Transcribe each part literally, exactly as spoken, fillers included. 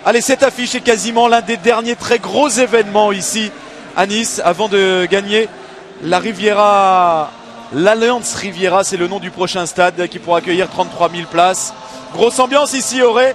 Allez, cette affiche est quasiment l'un des derniers très gros événements ici à Nice avant de gagner la Riviera, l'Alliance Riviera, c'est le nom du prochain stade qui pourra accueillir trente-trois mille places. Grosse ambiance ici, Auré.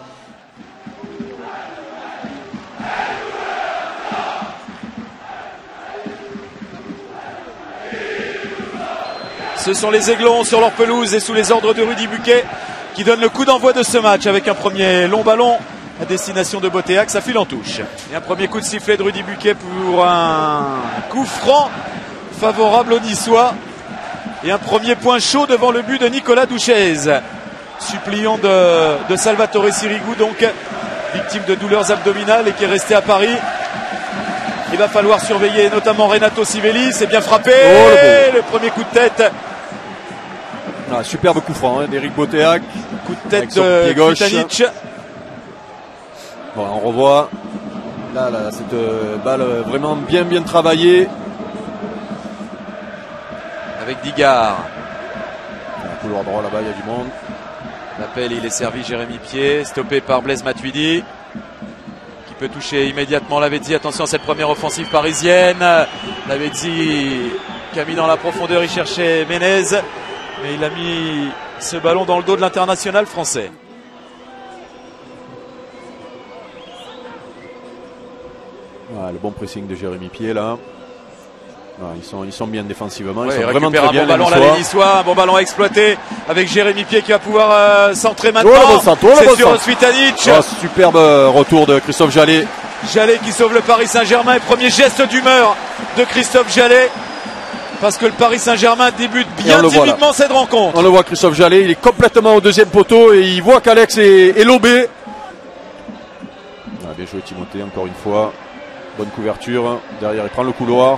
Ce sont les Aiglons sur leur pelouse et sous les ordres de Rudy Buquet qui donne le coup d'envoi de ce match avec un premier long ballon à destination de Botéac, ça file en touche. Et un premier coup de sifflet de Rudy Buquet pour un coup franc favorable aux Niçois. Et un premier point chaud devant le but de Nicolas Douchez, suppliant de, de Salvatore Sirigu, donc victime de douleurs abdominales et qui est resté à Paris. Il va falloir surveiller notamment Renato Sivelli, c'est bien frappé, oh, le, le premier coup de tête. Ah, superbe coup franc hein, d'Éric Botéac. Coup de tête de Kvitanic. Bon, on revoit là, là cette euh, balle vraiment bien bien travaillée. Avec Digard. Un couloir droit là-bas, il y a du monde. L'appel, il est servi Jérémy Pied, stoppé par Blaise Matuidi, qui peut toucher immédiatement Lavezzi. Attention à cette première offensive parisienne. Lavezzi qui a mis dans la profondeur, il cherchait Menez, mais il a mis ce ballon dans le dos de l'international français. Ah, le bon pressing de Jérémy Pied là. Ah, ils, sont, ils sont bien défensivement. Ouais, ils sont il vraiment très un bien. Bon ballon là, les Niçois, un bon ballon exploité avec Jérémy Pied qui va pouvoir euh, centrer maintenant. Oh, bon oh, c'est bon sur Svitanic. Oh, superbe retour de Christophe Jallet. Jallet qui sauve le Paris Saint-Germain. Premier geste d'humeur de Christophe Jallet. Parce que le Paris Saint-Germain débute bien timidement là. Cette rencontre. On le voit, Christophe Jallet, il est complètement au deuxième poteau et il voit qu'Alex est, est lobé. Ah, bien joué Timothée, encore une fois. Bonne couverture. Derrière, il prend le couloir.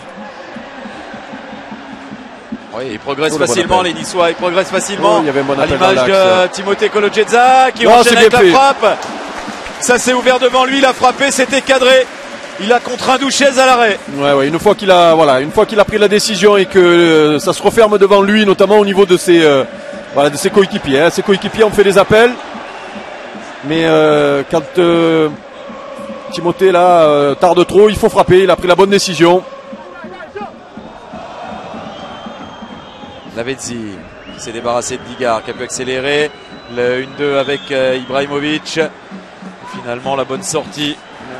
Oui, ils progressent oh, facilement, bon les Niçois. Ils progressent facilement. Oh, il y avait un bon à l'image de Timothée Kolodziejczak qui oh, enchaîne avec la frappe. Ça s'est ouvert devant lui, il a frappé, c'était cadré. Il a contraint Douchez à l'arrêt. Ouais, ouais, une fois qu'il a, voilà, une fois qu'il a pris la décision et que euh, ça se referme devant lui, notamment au niveau de ses, euh, voilà, de ses coéquipiers. Hein. Ses coéquipiers ont fait des appels, mais euh, quand euh, Timothée là euh, tarde trop, il faut frapper. Il a pris la bonne décision. Lavezzi qui s'est débarrassé de Digard, qui a pu accélérer. Le un deux avec euh, Ibrahimovic. Et finalement, la bonne sortie.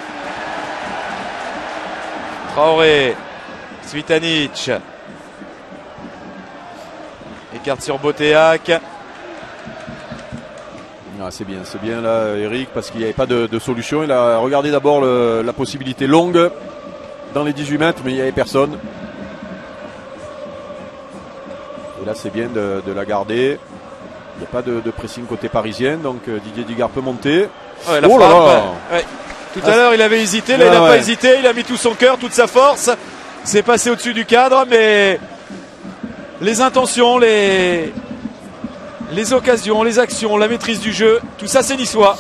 Traoré, Svitanic. Écarte sur Botéac. Ah, c'est bien, c'est bien là, Eric, parce qu'il n'y avait pas de, de solution. Il a regardé d'abord la possibilité longue dans les dix-huit mètres, mais il n'y avait personne. Et là, c'est bien de, de la garder. Il n'y a pas de, de pressing côté parisien, donc euh, Didier Digard peut monter. Ouais, la oh frappe, là là. Ouais. Tout à l'heure, il avait hésité, là, ouais, il n'a ouais. pas hésité, il a mis tout son cœur, toute sa force. C'est passé au-dessus du cadre, mais les intentions, les... les occasions, les actions, la maîtrise du jeu, tout ça, c'est niçois.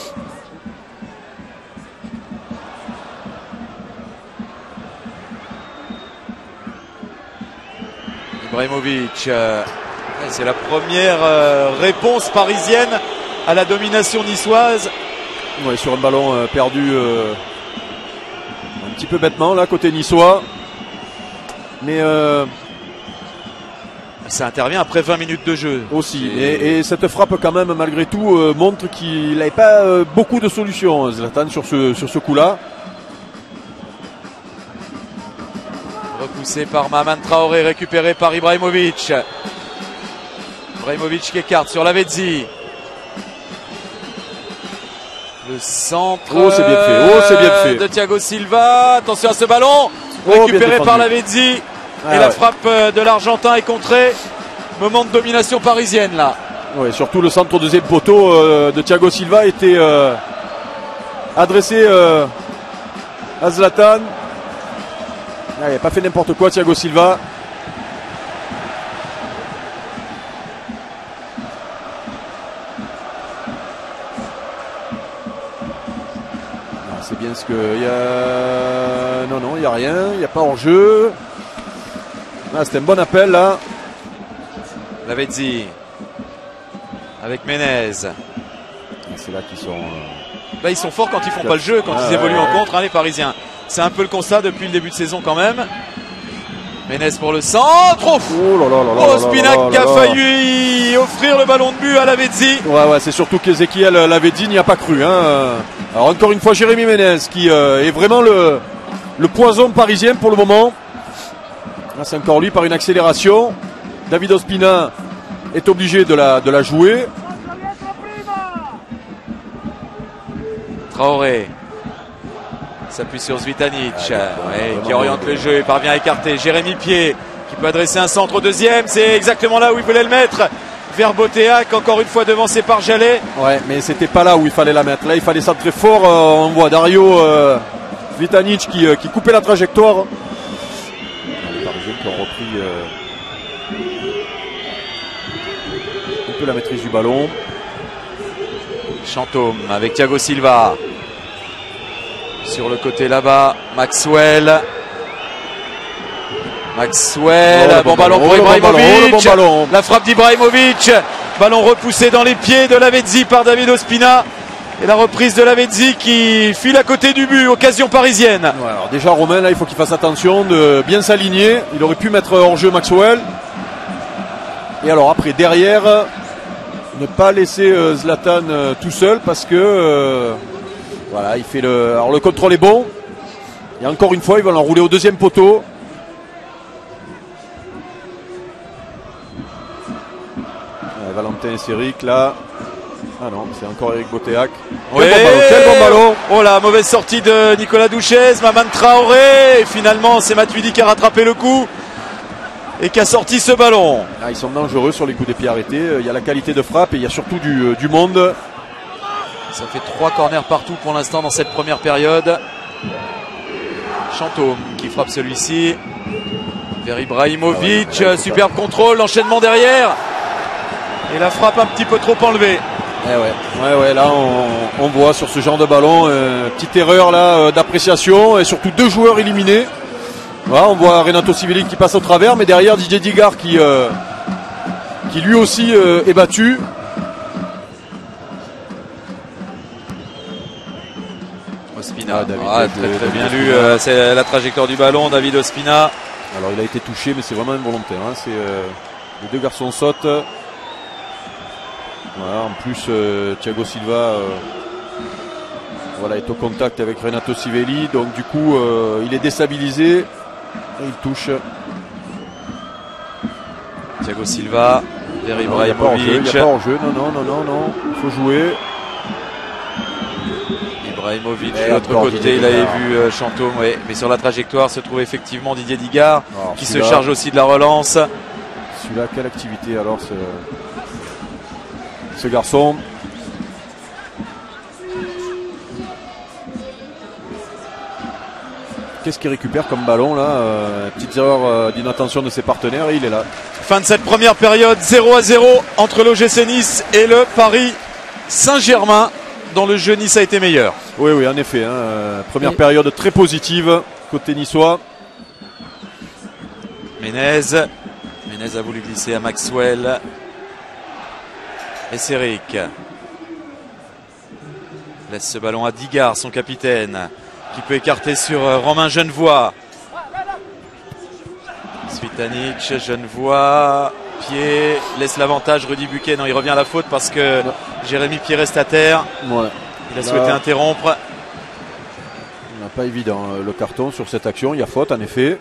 Ibrahimovic, euh, c'est la première euh, réponse parisienne à la domination niçoise. Ouais, sur un ballon euh, perdu euh, un petit peu bêtement là côté niçois, mais euh, ça intervient après vingt minutes de jeu aussi. Et, et cette frappe quand même malgré tout euh, montre qu'il n'avait pas euh, beaucoup de solutions, Zlatan, sur ce sur ce coup-là. Repoussé par Maman Traoré, récupéré par Ibrahimovic. Ibrahimovic qui écarte sur Lavezzi. Le centre oh, c'est bien fait. Oh, c'est bien fait. de Thiago Silva. Attention à ce ballon. Oh, récupéré par Lavezzi. Ah, et la ouais. frappe de l'Argentin est contrée. Moment de domination parisienne là. Ouais, surtout le centre au deuxième poteau euh, de Thiago Silva était euh, adressé euh, à Zlatan. Ah, il n'a pas fait n'importe quoi Thiago Silva. C'est bien ce que il y a. Non, non, il n'y a rien, il n'y a pas hors-jeu. Ah, c'était un bon appel là. Lavezzi avec Menez. C'est c'est là qu'ils sont. Euh... Bah, ils sont forts quand ils font pas le jeu, quand ah, ils évoluent ouais, en contre, hein, les Parisiens. C'est un peu le constat depuis le début de saison quand même. Ménez pour le centre. Oh, oh là là là là. Ospina qui a failli offrir le ballon de but à Lavezzi. Ouais, ouais, c'est surtout qu'Ezequiel Lavezzi n'y a pas cru. Hein. Alors encore une fois, Jérémy Ménez qui euh, est vraiment le, le poison parisien pour le moment. Là, c'est encore lui par une accélération. David Ospina est obligé de la, de la jouer. Traoré s'appuie sur Zvitanic, ah, ouais, qui oriente le jeu et parvient à écarter. Jérémy Pied qui peut adresser un centre au deuxième. C'est exactement là où il voulait le mettre. Vers Botéac, encore une fois devancé par Jallet. Ouais, mais c'était pas là où il fallait la mettre. Là, il fallait centrer fort. Euh, on voit Dario euh, Zvitanic qui, euh, qui coupait la trajectoire. Les Parisiens qui ont repris euh, un peu la maîtrise du ballon. Chantôme avec Thiago Silva. Sur le côté là-bas, Maxwell. Maxwell, oh, bon, bon ballon, ballon pour Ibrahimovic. Bon ballon. La frappe d'Ibrahimovic. Ballon repoussé dans les pieds de Lavezzi par David Ospina. Et la reprise de Lavezzi qui file à côté du but, occasion parisienne. Ouais, alors déjà Romain, là il faut qu'il fasse attention de bien s'aligner. Il aurait pu mettre hors jeu Maxwell. Et alors après derrière, ne pas laisser euh, Zlatan euh, tout seul parce que euh, voilà, il fait le. Alors le contrôle est bon. Et encore une fois, il va l'enrouler au deuxième poteau. Ouais, Valentin et Céric là. Ah non, c'est encore Eric Botéac. Ouais. Quel bon ballon, quel bon ballon. Oh la mauvaise sortie de Nicolas Douchez, Maman Traoré. Et finalement, c'est Matuidi qui a rattrapé le coup et qui a sorti ce ballon. Ah, ils sont dangereux sur les coups des pieds arrêtés. Il y a la qualité de frappe et il y a surtout du, du monde. Ça fait trois corners partout pour l'instant dans cette première période. Chantôme qui frappe celui-ci vers Ibrahimovic. Ah ouais, superbe contrôle, l'enchaînement derrière. Et la frappe un petit peu trop enlevée. Eh ouais, ouais, ouais, là on, on voit sur ce genre de ballon, euh, petite erreur là euh, d'appréciation et surtout deux joueurs éliminés. Voilà, on voit Renato Civelli qui passe au travers, mais derrière Didier Digard qui, euh, qui lui aussi euh, est battu. Ospina, ah, David, ah, David, très, très bien lu, euh, c'est la trajectoire du ballon, David Ospina. Alors il a été touché, mais c'est vraiment involontaire. Hein. C'est, euh, les deux garçons sautent. Voilà, en plus, euh, Thiago Silva euh, voilà, est au contact avec Renato Civelli. Donc du coup, euh, il est déstabilisé. Et il touche. Thiago Silva vers Ibrahimovic. Il n'y a pas hors-jeu. Non, non, non, non, non. Il faut jouer. Ibrahimovic de l'autre côté, il avait vu euh, Chantôme, ouais. Mais sur la trajectoire se trouve effectivement Didier Digard alors, qui se charge aussi de la relance. Celui-là, quelle activité alors ce, ce garçon. Qu'est-ce qu'il récupère comme ballon là euh, petite erreur euh, d'inattention de ses partenaires et il est là. Fin de cette première période, zéro à zéro entre l'O G C Nice et le Paris Saint-Germain. Dans le jeu, Nice a été meilleur. Oui, oui, en effet. Hein, première oui. période très positive côté niçois. Ménez. Ménez a voulu glisser à Maxwell. Et Céric laisse ce ballon à Digard, son capitaine, qui peut écarter sur Romain Genevois. Svitanic, Genevois, Pied, laisse l'avantage, Rudy Buquet. Non, il revient à la faute parce que non. Jérémy Pied reste à terre. Ouais. Il a Là, souhaité interrompre. Il n'a pas évident le carton sur cette action. Il y a faute en effet.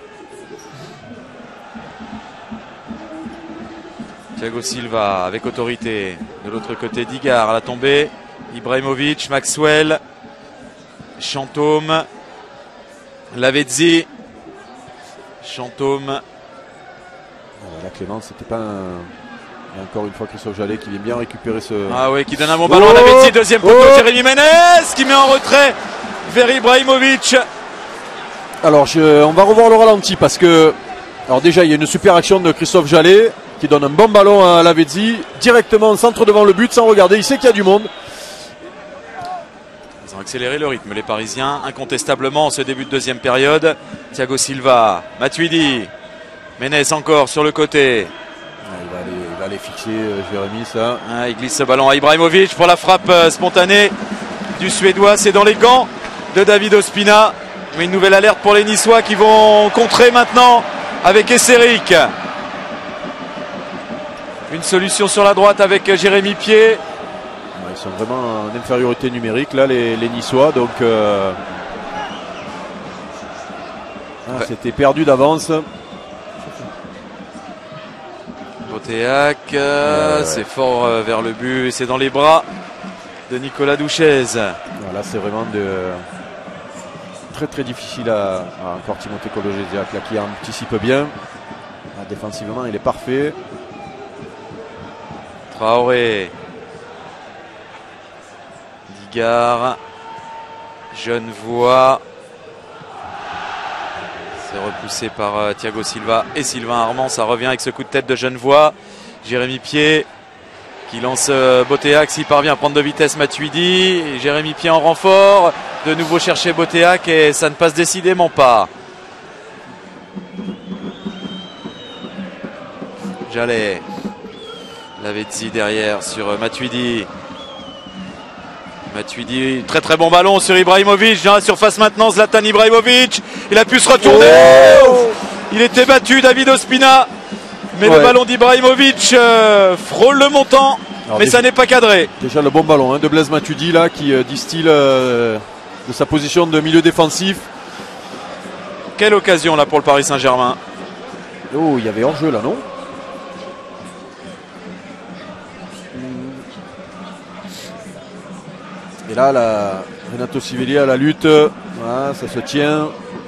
Thiago Silva avec autorité. De l'autre côté, Digard à la tombée. Ibrahimovic, Maxwell, Chantôme, Lavezzi, Chantôme. La Clémence, c'était pas un... Et encore une fois Christophe Jallet qui vient bien récupérer ce... Ah oui, qui donne un bon ballon à Lavezzi, deuxième poteau, oh Jérémy Ménez qui met en retrait vers Ibrahimovic. Alors je... on va revoir le ralenti parce que... Alors déjà il y a une super action de Christophe Jallet qui donne un bon ballon à Lavezzi, directement au centre devant le but sans regarder, il sait qu'il y a du monde. Ils ont accéléré le rythme, les Parisiens, incontestablement en ce début de deuxième période. Thiago Silva, Matuidi, Ménez encore sur le côté. Il va aller, il va elle est fixée, euh, Jérémy, ça. Ah, il glisse ce ballon à Ibrahimovic pour la frappe euh, spontanée du Suédois. C'est dans les gants de David Ospina. Mais une nouvelle alerte pour les Niçois qui vont contrer maintenant avec Esseric. Une solution sur la droite avec Jérémy Pied. Ouais, ils sont vraiment en infériorité numérique, là, les, les Niçois. Donc, euh... ah, ouais. C'était perdu d'avance. Botéac, euh, ouais. C'est fort euh, vers le but, c'est dans les bras de Nicolas Douchez. Voilà, c'est vraiment de... très très difficile à, à encore Timothée Kolo-Gésiak, là, qui anticipe bien. Ah, défensivement, il est parfait. Traoré, Digard, Genevois. C'est repoussé par euh, Thiago Silva et Sylvain Armand. Ça revient avec ce coup de tête de Genevois. Jérémy Pied qui lance euh, Botéac. S'il parvient à prendre de vitesse, Matuidi. Et Jérémy Pied en renfort. De nouveau chercher Botéac et ça ne passe décidément pas. Jallet. Lavezzi derrière sur euh, Matuidi. Matuidi, très très bon ballon sur Ibrahimovic, dans la surface maintenant, Zlatan Ibrahimovic, il a pu se retourner, oh il était battu David Ospina, mais ouais. Le ballon d'Ibrahimovic euh, frôle le montant, alors mais déjà, ça n'est pas cadré. Déjà le bon ballon hein, de Blaise Matuidi là, qui euh, distille euh, de sa position de milieu défensif. Quelle occasion là pour le Paris Saint-Germain. Oh, il y avait hors-jeu là, non? Et là, la Renato Sivelli à la lutte, voilà, ça se tient.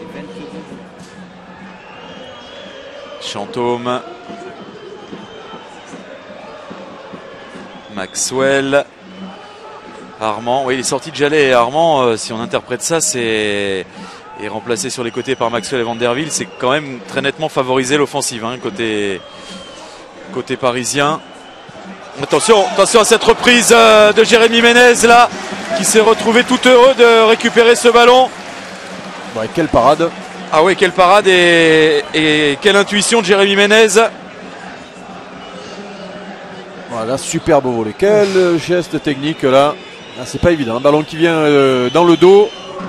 Chantôme. Maxwell. Armand. Oui, il est sorti de Jallet et Armand, euh, si on interprète ça, c'est est remplacé sur les côtés par Maxwell et Vanderville. C'est quand même très nettement favorisé l'offensive, hein, côté, côté parisien. Attention, attention à cette reprise euh, de Jérémy Ménez là, qui s'est retrouvé tout heureux de récupérer ce ballon. Ouais, quelle parade. Ah oui, quelle parade et, et quelle intuition de Jérémy Ménez. Voilà, superbe volée. Quel geste technique là. Ah, c'est pas évident. Un ballon qui vient euh, dans le dos.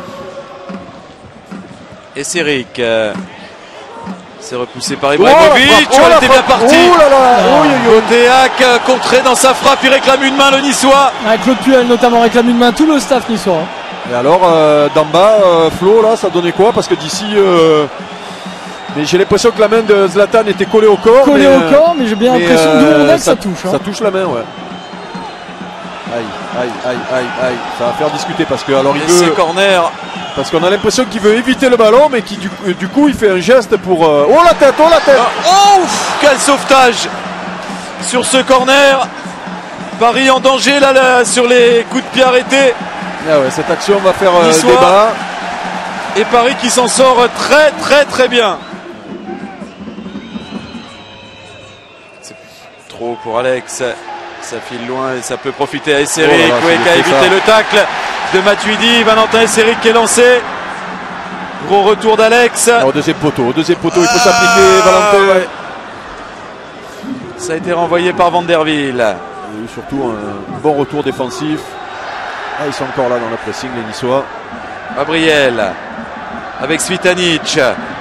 Et Esseric. Euh, C'est repoussé par Ibrahimovic. Oh, oh, elle était bien partie. Oh là là. Oh, Botéac contré dans sa frappe. Il réclame une main, le Niçois. Ah, Claude Puel notamment réclame une main. Tout le staff niçois. Et alors, euh, d'en bas, euh, Flo, là, ça donnait quoi? Parce que d'ici. Euh... Mais j'ai l'impression que la main de Zlatan était collée au corps. Collée mais, au corps, mais j'ai bien l'impression euh, que ça, ça touche. Hein. Ça touche la main, ouais. Aïe, aïe, aïe, aïe, aïe. Ça va faire discuter parce que alors il et veut. C'est corner. Parce qu'on a l'impression qu'il veut éviter le ballon, mais qui du, du coup il fait un geste pour. Euh... Oh la tête, oh la tête. Oh, quel sauvetage sur ce corner. Paris en danger là, là sur les coups de pied arrêtés. Ah ouais, cette action va faire euh, Niçois, débat. Et Paris qui s'en sort très très très bien. C'est trop pour Alex. Ça file loin et ça peut profiter à Esseric. Oh là là, oui, qui a évité ça. Le tacle de Matuidi. Valentin Esseric qui est lancé. Gros retour d'Alex. Au deuxième poteau, au deuxième poteau, il faut ah, s'appliquer, Valentin. Ouais. Ça a été renvoyé par Vanderville. Et surtout un bon retour défensif. Ah, ils sont encore là dans le pressing, les Niçois. Gabriel avec Svitanic.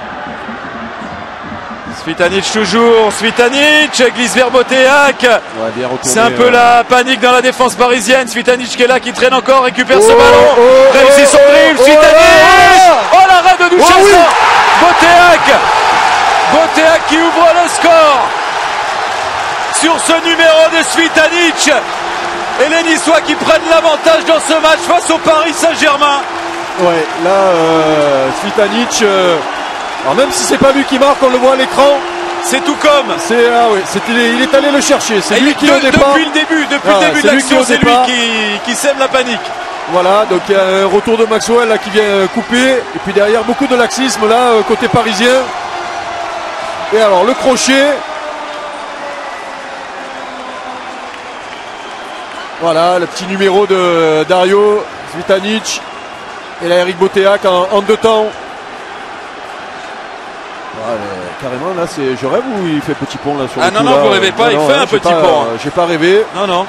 Svitanic toujours, Svitanic glisse vers Botéac. Ouais, c'est un peu euh... la panique dans la défense parisienne. Svitanic qui est là, qui traîne encore, récupère oh, ce ballon, oh, réussit oh, son dribble, oh, Svitanic. Oh, oh, oh l'arrêt de Douchez, oh, oui. Botéac, Botéac qui ouvre le score sur ce numéro de Svitanic. Et les Niçois qui prennent l'avantage dans ce match face au Paris Saint-Germain. Ouais, là, euh, Svitanic. Euh... Alors même si c'est pas lui qui marque, on le voit à l'écran. C'est tout comme. C'est ah oui, c'est il, est, il est allé le chercher. C'est lui qui de, au départ. Depuis le début, depuis ah, le début de l'action, c'est lui qui, qui sème la panique. Voilà, donc il y a un retour de Maxwell là qui vient couper. Et puis derrière beaucoup de laxisme là côté parisien. Et alors le crochet. Voilà, le petit numéro de Dario Svitanic. Et là Eric Botéac en, en deux temps. Allez. Carrément, là, c'est, je rêve ou il fait petit pont là sur Ah le non, coup, non, là, vous rêvez pas, euh, il non, fait hein, un j'ai petit pas, pont. euh, J'ai pas rêvé. Non, non.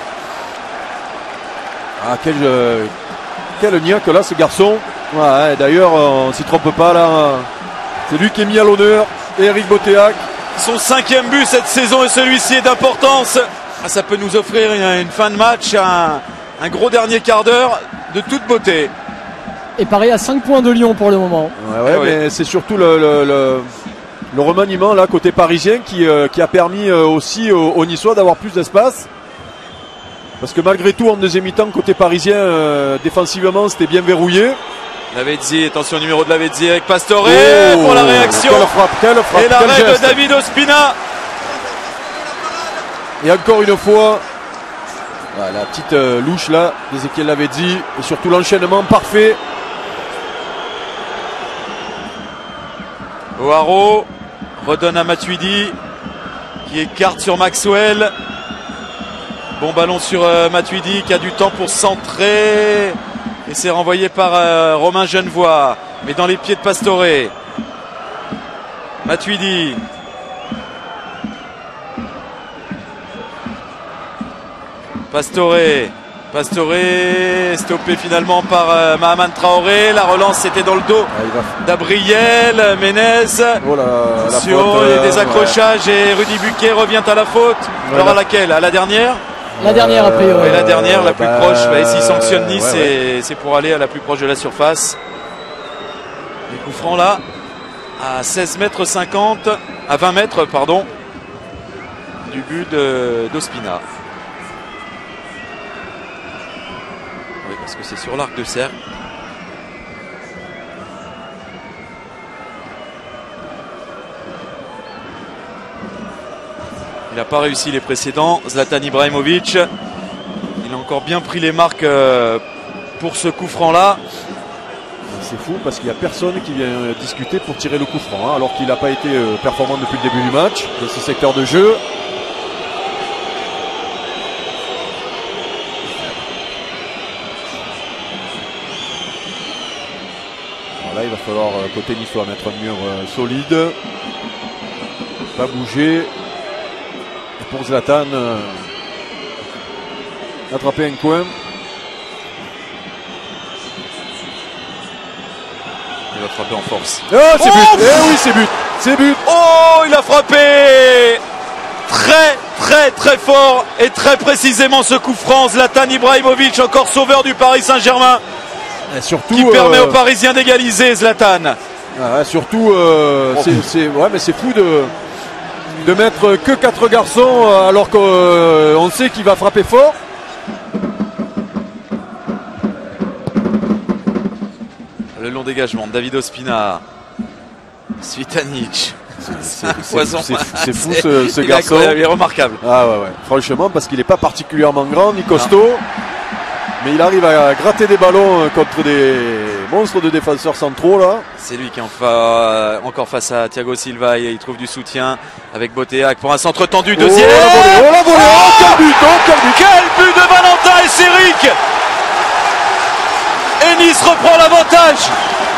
Ah, quel, euh, quel niaque là, ce garçon. Ouais, d'ailleurs, on s'y trompe pas là. C'est lui qui est mis à l'honneur, Éric Botéac. Son cinquième but cette saison et celui-ci est d'importance. Ah, ça peut nous offrir une, une fin de match, un, un gros dernier quart d'heure de toute beauté. Et pareil à cinq points de Lyon pour le moment. Ouais, ouais, Ah ouais. mais c'est surtout le, le, le, le remaniement là côté parisien qui, euh, qui a permis euh, aussi aux, aux Niçois d'avoir plus d'espace. Parce que malgré tout, en deuxième mi-temps, côté parisien, euh, défensivement, c'était bien verrouillé. Lavezzi, attention numéro de Lavezzi avec Pastore Oh, pour la réaction. Quelle frappe, quelle frappe, Et quel l'arrêt de geste. David Ospina. Et encore une fois, voilà, la petite euh, louche là d'Ezequiel Lavezzi. Et surtout l'enchaînement parfait. O'Haro redonne à Matuidi qui écarte sur Maxwell. Bon ballon sur euh, Matuidi qui a du temps pour centrer. Et c'est renvoyé par euh, Romain Genevoix. Mais dans les pieds de Pastore. Matuidi. Pastore. Pastore stoppé finalement par euh, Mahaman Traoré. La relance c'était dans le dos Ah, il va... d'Abriel. Menez. Oh là, la Attention, faute, il y a euh, des accrochages et Rudy Buquet revient à la faute. Voilà. Alors à laquelle? À la dernière? La dernière a priori. Et la dernière, la plus bah, proche. Bah, S'il sanctionne Nice, ouais, ouais. c'est- c'est pour aller à la plus proche de la surface. Les coups francs là, à seize mètres cinquante, à vingt mètres, pardon, du but de- d'Ospina. Oui, parce que c'est sur l'arc de cercle. Il n'a pas réussi les précédents. Zlatan Ibrahimovic. Il a encore bien pris les marques euh, pour ce coup franc là. C'est fou parce qu'il n'y a personne qui vient discuter pour tirer le coup franc, hein, alors qu'il n'a pas été euh, performant depuis le début du match, dans ce secteur de jeu. Alors là, il va falloir, euh, côté niçois, mettre un mur euh, solide. Pas bouger. Et pour Zlatan, euh, attraper un coin. Il va frapper en force. Oh, c'est Oh but! Eh oui, c'est but! C'est but! Oh, il a frappé très très très fort et très précisément ce coup franc. Zlatan Ibrahimovic, encore sauveur du Paris Saint-Germain, Et surtout, qui permet euh, aux Parisiens d'égaliser. Zlatan. Ah, surtout, euh, Oh. c'est, c'est- ouais, mais c'est fou de, de mettre que quatre garçons euh, alors qu'on euh, sait qu'il va frapper fort. Le long dégagement de David Ospina. Svitanic. C'est, un c'est- poison. c'est- c'est fou ce, ce Il est garçon. incroyable, il est remarquable. Ah ouais, ouais. Franchement, parce qu'il n'est pas particulièrement grand ni costaud, mais il arrive à gratter des ballons euh, contre des monstres de défenseurs centraux là. C'est lui qui est enfin, encore face à Thiago Silva et il trouve du soutien avec Botéac pour un centre tendu. Deuxième. Oh la volée, oh la volée, oh quel but, oh quel but. Quel but de Valentin et Séric. Et Nice reprend l'avantage.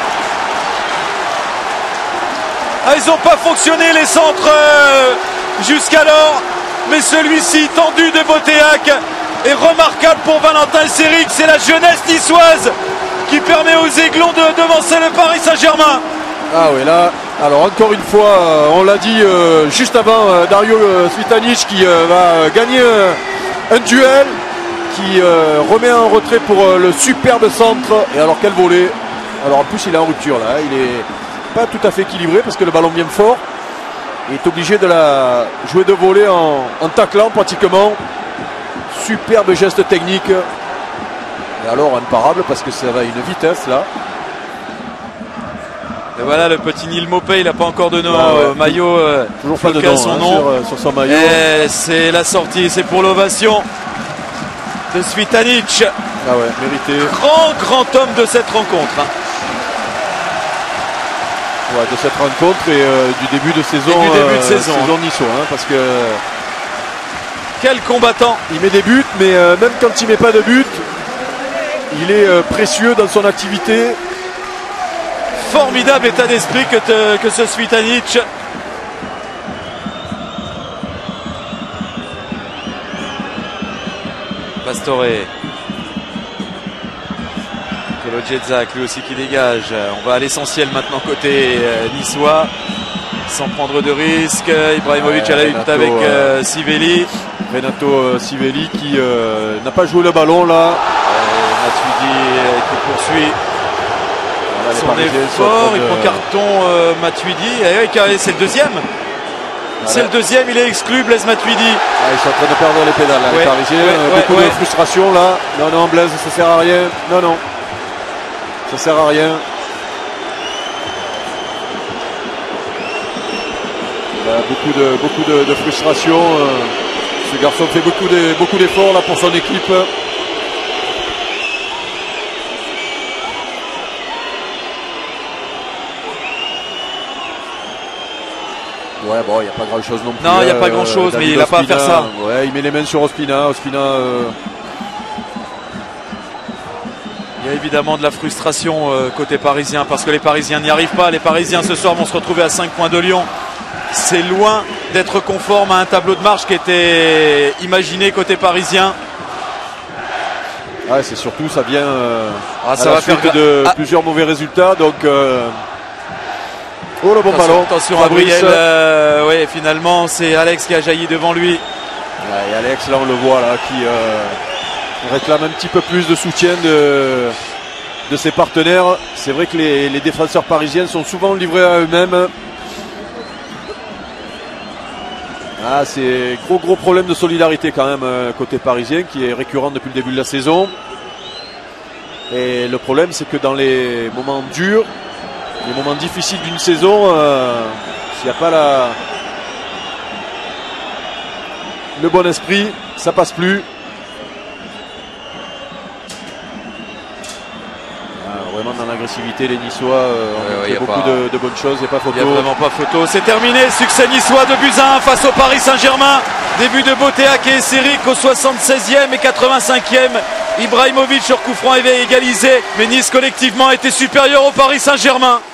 Ah, ils n'ont pas fonctionné les centres euh, jusqu'alors, mais celui-ci tendu de Botéac est remarquable pour Valentin et Séric. C'est la jeunesse niçoise qui permet aux Aiglons de devancer le Paris Saint-Germain. Ah oui, là, alors encore une fois, euh, on l'a dit euh, juste avant, euh, Dario euh, Svitanic qui euh, va euh, gagner euh, un duel, qui euh, remet en retrait pour euh, le superbe centre. Et alors quel volet. Alors en plus il est en rupture là, il est pas tout à fait équilibré parce que le ballon vient fort. Il est obligé de la jouer de volet en, en taclant pratiquement. Superbe geste technique. Et alors imparable parce que ça va à une vitesse là. Et voilà le petit Neil Maupay, il n'a pas encore de nom, Ah ouais. euh, maillot. euh, Toujours pas de floqué à nom son hein, nom. sur, euh, sur son maillot. Et c'est la sortie, c'est pour l'ovation de Svitanic. Ah ouais, mérité. Grand, grand homme de cette rencontre. hein. Ouais, de cette rencontre et euh, du début de saison, Et du début de euh, saison. niçois, hein, parce que Quel combattant. il met des buts, mais euh, même quand il met pas de but, il est euh, précieux dans son activité. Formidable état d'esprit que, te- que ce Svitanic. Pastore. Kolodziejczak lui aussi qui dégage. On va à l'essentiel maintenant côté euh, niçois. Sans prendre de risques. Ibrahimovic ouais, à la lutte avec euh, Sivelli. Renato euh, Sivelli qui euh, n'a pas joué le ballon là. Euh, Matuidi euh, qui poursuit voilà, son effort. Il de... prend carton euh, Matuidi. Et c'est le deuxième. Voilà. C'est le deuxième, il est exclu, Blaise Matuidi. Ah, ils sont en train de perdre les pédales là, ouais, les Parisiens. Ouais, ouais, beaucoup ouais. de frustration là. Non, non, Blaise, ça sert à rien. Non, non. Ça sert à rien. Beaucoup de, beaucoup de, de frustration. Euh, ce garçon fait beaucoup de, beaucoup d'efforts là pour son équipe. Ouais, bon, il n'y a pas grand chose non plus. Non, il n'y a pas grand chose, euh, mais il n'a pas à faire ça. Ouais, il met les mains sur Ospina. Ospina. Euh... Il y a évidemment de la frustration euh, côté parisien parce que les Parisiens n'y arrivent pas. Les Parisiens ce soir vont se retrouver à cinq points de Lyon. C'est loin d'être conforme à un tableau de marche qui était imaginé côté parisien. Ouais, c'est surtout ça vient euh, ah, ça à va la suite faire de ah. plusieurs mauvais résultats. Donc, euh... oh le bon attention, ballon. Attention Gabriel. Euh, ouais, finalement c'est Alex qui a jailli devant lui. Ouais, et Alex là on le voit là qui euh, réclame un petit peu plus de soutien de, de ses partenaires. C'est vrai que les, les défenseurs parisiens sont souvent livrés à eux-mêmes. Ah, c'est gros gros problème de solidarité quand même euh, côté parisien qui est récurrent depuis le début de la saison. Et le problème c'est que dans les moments durs, les moments difficiles d'une saison, euh, s'il n'y a pas la... le bon esprit, ça passe plus. Vraiment dans l'agressivité, les Niçois euh, ont ouais, fait beaucoup pas... de, de bonnes choses, il n'y a pas photo. Il n'y a vraiment pas photo. C'est terminé, succès niçois de buts à un face au Paris Saint-Germain. Début de Boteac et Esseric au soixante-seizième et quatre-vingt-cinquième. Ibrahimovic sur coup franc avait égalisé, mais Nice collectivement était supérieur au Paris Saint-Germain.